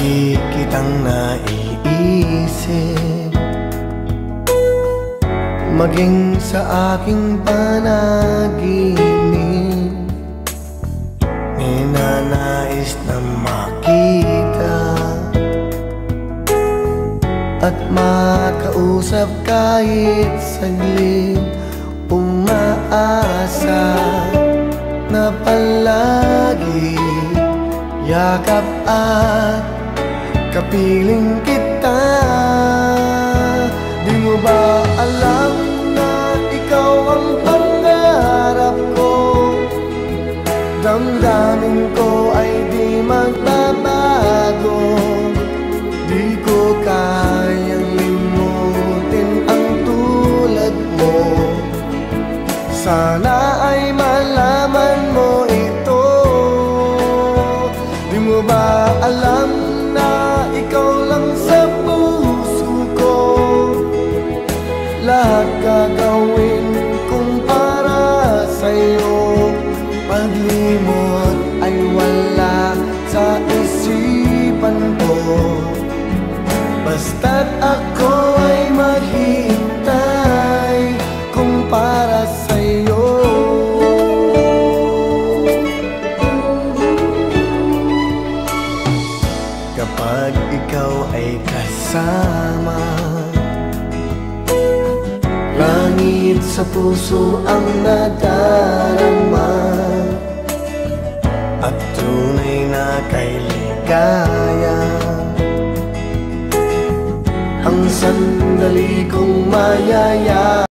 Lagi kitang naiisip, maging sa aking panaginip. Ninanais na makita at makausap kahit saglit. Umaasa na palagi yakap at kapiling kita. Di mo ba alam na ikaw ang pangarap ko? Damdamin ko ay di magbabago. Di ko kayang limutin ang tulad mo. Sana ay malaman mo ito. Di mo ba alam na ikaw lang sa puso ko? Lahat gagawin kong para sa'yo. Paglimot ay wala sa isipan ko, basta't ako ay maghihintay kung para sa'yo. Kapag ikaw ay kasama, langit sa puso ang nadarama, at tunay na kay ligaya ang sandali kong mayaya.